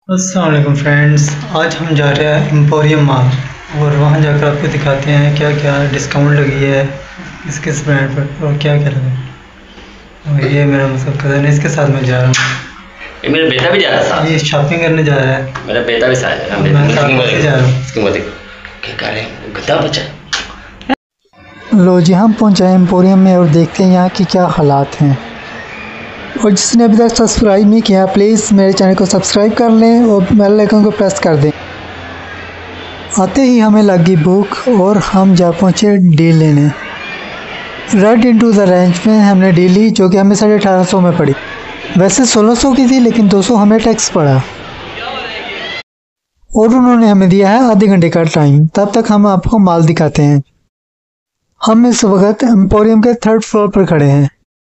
अस्सलाम वालेकुम फ्रेंड्स। आज हम जा रहे हैं एम्पोरियम मॉल और वहाँ जाकर आपको दिखाते हैं क्या क्या डिस्काउंट लगी है किस किस ब्रांड पर और क्या क्या लगा है। और ये मेरा मतलब कज़न है, इसके साथ मैं जा रहा हूँ। ये मेरा बेटा भी जा रहा था। ये शॉपिंग करने जा रहा है। मेरा बेटा भी साथ है। मैं साथ से जा रहा हूँ। उसकी मत क्या कर रहे हैं, गधा बच्चा। लो जी, हम पहुँचे एम्पोरियम में और देखते हैं यहाँ की क्या हालात हैं। और जिसने अभी तक सब्सक्राइब नहीं किया प्लीज़ मेरे चैनल को सब्सक्राइब कर लें और बेल आइकन को प्रेस कर दें। आते ही हमें लगी भूख और हम जा पहुँचे डील लेने। राइट इनटू द रेंज में हमने डील ली जो कि हमें 1850 में पड़ी। वैसे 1600 की थी लेकिन 200 हमें टैक्स पड़ा और उन्होंने हमें दिया है आधे घंटे का टाइम। तब तक हम आपको माल दिखाते हैं। हम इस वक्त एम्पोरियम के 3rd फ्लोर पर खड़े हैं।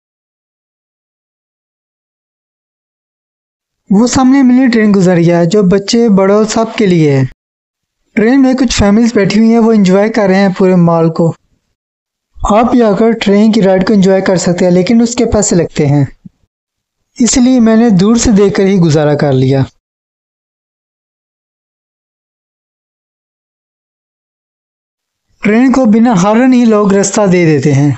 वो सामने मिनी ट्रेन गुजर गया है जो बच्चे बड़ों सब के लिए है। ट्रेन में कुछ फैमिलीज बैठी हुई हैं, वो एंजॉय कर रहे हैं पूरे मॉल को। आप भी आकर ट्रेन की राइड को एंजॉय कर सकते हैं लेकिन उसके पैसे लगते हैं, इसलिए मैंने दूर से देखकर ही गुजारा कर लिया। ट्रेन को बिना हॉर्न ही लोग रास्ता दे देते हैं।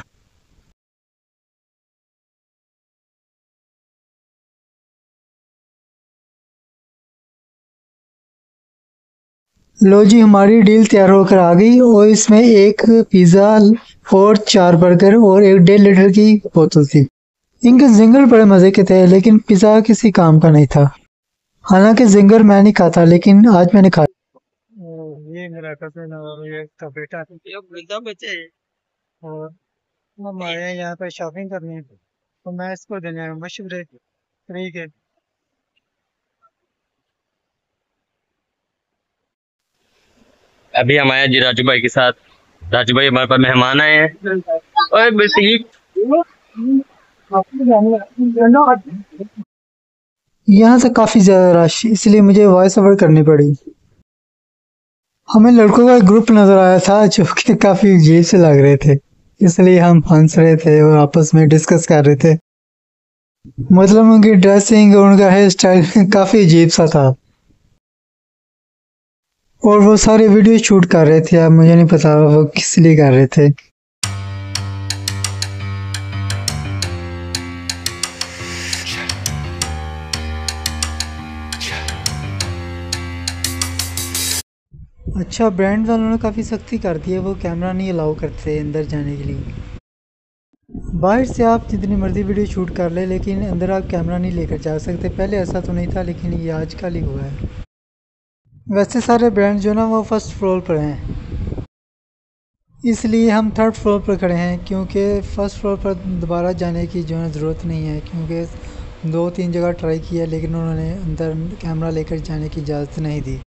लो जी, हमारी डील तैयार होकर आ गई और इसमें एक पिज़्ज़ा और 4 बर्गर और एक 1.5 लीटर की बोतल थी। इनके जिंगर बड़े मज़े के थे लेकिन पिज़्ज़ा किसी काम का नहीं था। हालांकि जिंगर मैं नहीं खाता लेकिन आज मैंने खाया। ये मेरा कज़न और ये इसका बेटा और हम आए हैं यहाँ पे शॉपिंग करने, तो मैं इसको देने आया हूँ मशवरे फ्री के। अभी हम आए जी राजू भाई के साथ। राजू भाई हमारे पास मेहमान आए हैं। ओए बेटी, यहाँ से काफी ज्यादा रश, इसलिए मुझे वॉइस ओवर करनी पड़ी। हमें लड़कों का एक ग्रुप नजर आया था जो कि काफी अजीब से लग रहे थे, इसलिए हम हंस रहे थे और आपस में डिस्कस कर रहे थे। मतलब उनकी ड्रेसिंग और उनका हेयर स्टाइल काफी अजीब सा था और वो सारे वीडियो शूट कर रहे थे। अब मुझे नहीं पता वो किस लिए कर रहे थे। अच्छा, ब्रांड वालों ने काफ़ी सख्ती कर दी है, वो कैमरा नहीं अलाउ करते अंदर जाने के लिए। बाहर से आप जितनी मर्जी वीडियो शूट कर ले लेकिन अंदर आप कैमरा नहीं लेकर जा सकते। पहले ऐसा तो नहीं था लेकिन ये आजकल ही हुआ है। वैसे सारे ब्रांड जो ना वो 1st फ्लोर पर हैं, इसलिए हम 3rd फ्लोर पर खड़े हैं क्योंकि 1st फ्लोर पर दोबारा जाने की जो है ज़रूरत नहीं है, क्योंकि 2-3 जगह ट्राई किया लेकिन उन्होंने अंदर कैमरा लेकर जाने की इजाज़त नहीं दी।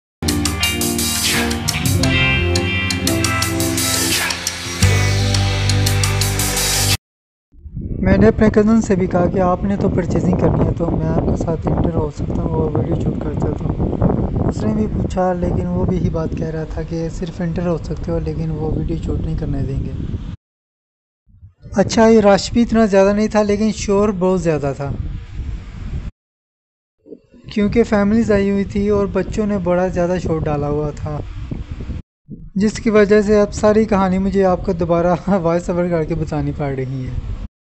मैंने अपने कज़न से भी कहा कि आपने तो परचेजिंग करनी है तो मैं आपके साथ इंटर हो सकता हूँ और वीडियो शूट कर सकता हूँ। उसने भी पूछा लेकिन वो भी यही बात कह रहा था कि सिर्फ इंटर हो सकते हो लेकिन वो वीडियो शूट नहीं करने देंगे। अच्छा, ये रश भी इतना ज़्यादा नहीं था लेकिन शोर बहुत ज़्यादा था क्योंकि फैमिलीज आई हुई थी और बच्चों ने बड़ा ज़्यादा शोर डाला हुआ था, जिसकी वजह से अब सारी कहानी मुझे आपको दोबारा वॉइस ओवर करके बतानी पड़ रही है।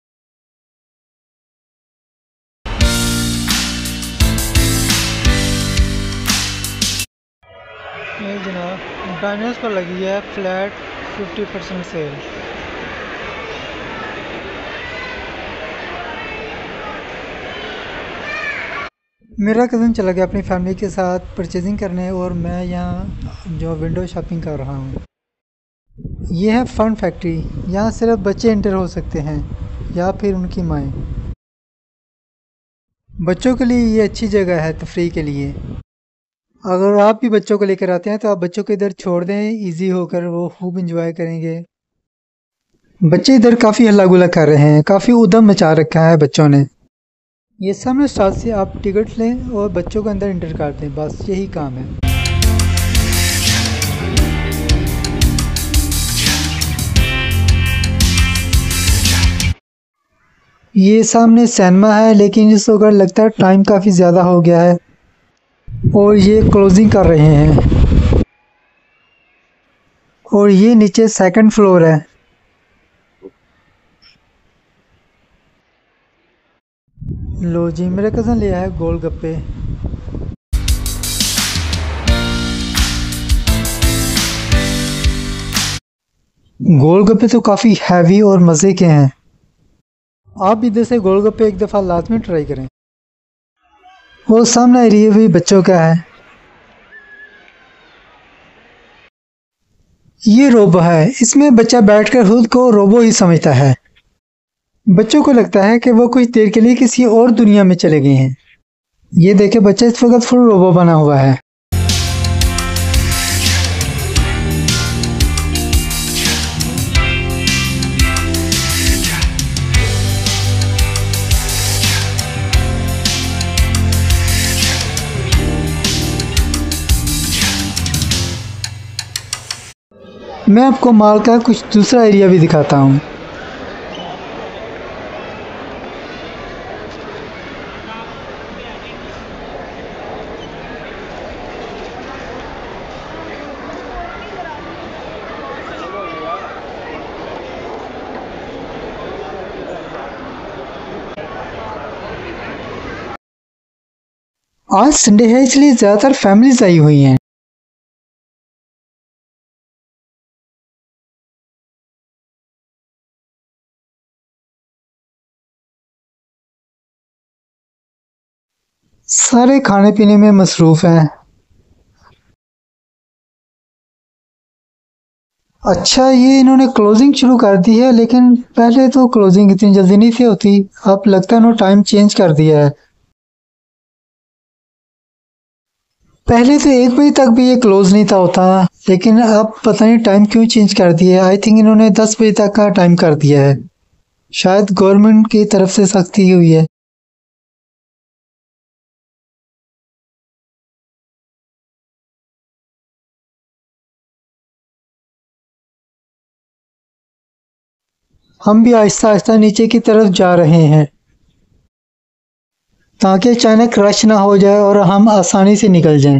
ये जनाब बैनर्स पर लगी है फ्लैट 50% सेल। मेरा कज़न चला गया अपनी फैमिली के साथ परचेजिंग करने और मैं यहाँ जो विंडो शॉपिंग कर रहा हूँ। ये है फन फैक्ट्री, यहाँ सिर्फ बच्चे इंटर हो सकते हैं या फिर उनकी माएँ। बच्चों के लिए ये अच्छी जगह है तफरीह के लिए। अगर आप भी बच्चों को लेकर आते हैं तो आप बच्चों को इधर छोड़ दें, इजी होकर वो खूब इंजॉय करेंगे। बच्चे इधर काफ़ी हल्ला गुल्ला कर रहे हैं, काफ़ी उधम मचा रखा है बच्चों ने। ये सामने स्टाल से आप टिकट लें और बच्चों को अंदर इंटर कर दें, बस यही काम है। ये सामने सिनेमा है लेकिन इस वक्त लगता है टाइम काफ़ी ज़्यादा हो गया है। और ये क्लोजिंग कर रहे हैं। और ये नीचे सेकंड फ्लोर है। लो जी, मेरे कज़न लिया है गोलगप्पे। गोलगप्पे तो काफ़ी हैवी और मज़े के हैं। आप इधर से गोलगप्पे एक दफ़ा लाजमी ट्राई करें। वो सामने एरिया भी बच्चों का है। ये रोबो है, इसमें बच्चा बैठकर खुद को रोबो ही समझता है। बच्चों को लगता है कि वो कुछ देर के लिए किसी और दुनिया में चले गए हैं। ये देखे, बच्चा इस वक्त फुल रोबो बना हुआ है। मैं आपको मॉल का कुछ दूसरा एरिया भी दिखाता हूँ। आज संडे है, इसलिए ज़्यादातर फैमिलीज आई हुई हैं। सारे खाने पीने में मसरूफ़ हैं। अच्छा, ये इन्होंने क्लोजिंग शुरू कर दी है, लेकिन पहले तो क्लोजिंग इतनी जल्दी नहीं थी होती। अब लगता है इन्होंने टाइम चेंज कर दिया है। पहले तो 1 बजे तक भी ये क्लोज नहीं था होता, लेकिन अब पता नहीं टाइम क्यों चेंज कर दिया है। आई थिंक इन्होंने 10 बजे तक का टाइम कर दिया है। शायद गवर्नमेंट की तरफ से सख्ती हुई है। हम भी आहिस्ता आहिस्ता नीचे की तरफ जा रहे हैं, ताकि अचानक रश ना हो जाए और हम आसानी से निकल जाएं।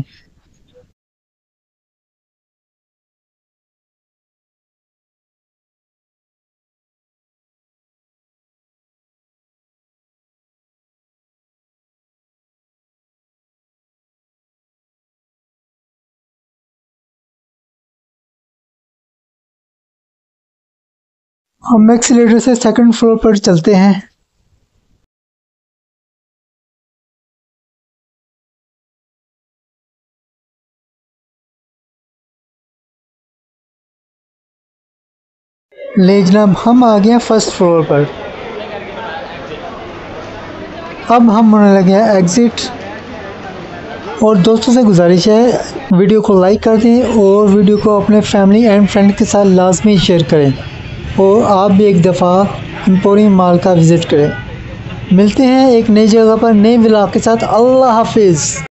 हम एक्सीलेटर से सेकंड फ्लोर पर चलते हैं। ले जनाब, हम आ गए हैं फर्स्ट फ्लोर पर। अब हम होने लगे हैं एग्ज़िट। और दोस्तों से गुजारिश है, वीडियो को लाइक कर दें और वीडियो को अपने फैमिली एंड फ्रेंड के साथ लाजमी शेयर करें। और आप भी एक दफ़ा एम्पोरियम मॉल का विज़िट करें। मिलते हैं एक नई जगह पर नए व्लॉग के साथ। अल्लाह हाफिज़।